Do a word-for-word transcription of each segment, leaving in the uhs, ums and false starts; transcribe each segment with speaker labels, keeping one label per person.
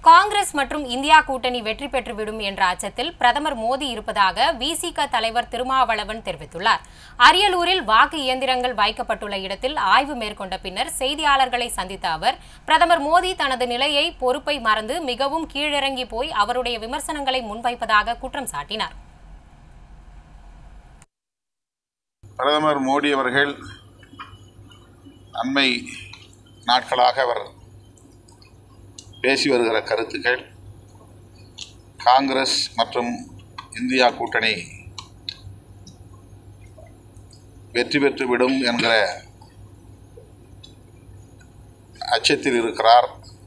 Speaker 1: காங்கிரஸ் மற்றும் இந்தியா கூட்டணி வெற்றி பெற்றுவிடும் என்ற அச்சத்தில் பிரதமர் மோடி இருப்பதாக விசிக தலைவர் திருமாவளவன் தெரிவித்துள்ளார். அரியலூரில் வாக்கு இயந்திரங்கள் வைக்கப்பட்டுள்ள இடத்தில் ஆய்வு மேற்கொண்ட பின்னர் செய்தியாளர்களை சந்தித்த அவர், பிரதமர் மோடி தனது நிலையை பொறுப்பை மறந்து மிகவும் கீழிறங்கி போய் அவருடைய விமர்சனங்களை முன்வைப்பதாக குற்றம் சாட்டினார்.
Speaker 2: பிரதமர் மோடி அவர்கள் அண்மை நாட்களாக அவர் பேசி வருகிற கருத்துக்கள் காங்கிரஸ் மற்றும் இந்தியா கூட்டணி வெற்றி பெற்றுவிடும் என்கிற அச்சத்தில் இருக்கிறார்.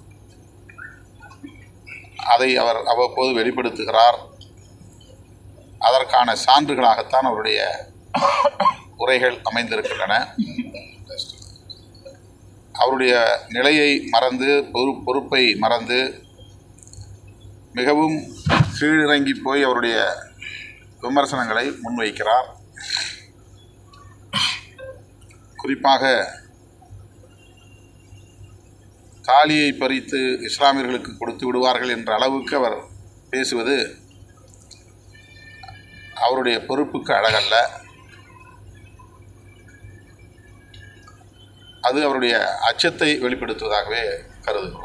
Speaker 2: அதை அவர் அவ்வப்போது வெளிப்படுத்துகிறார். அதற்கான சான்றுகளாகத்தான் அவருடைய உரைகள் அமைந்திருக்கின்றன. அவருடைய நிலையை மறந்து பொறு பொறுப்பை மறந்து மிகவும் கீழிறங்கி போய் அவருடைய விமர்சனங்களை முன்வைக்கிறார். குறிப்பாக தாலியை பறித்து இஸ்லாமியர்களுக்கு கொடுத்து விடுவார்கள் என்ற அளவுக்கு அவர் பேசுவது அவருடைய பொறுப்புக்கு அழகல்ல. அது அவருடைய அச்சத்தை வெளிப்படுத்துவதாகவே கருதுகிறோம்.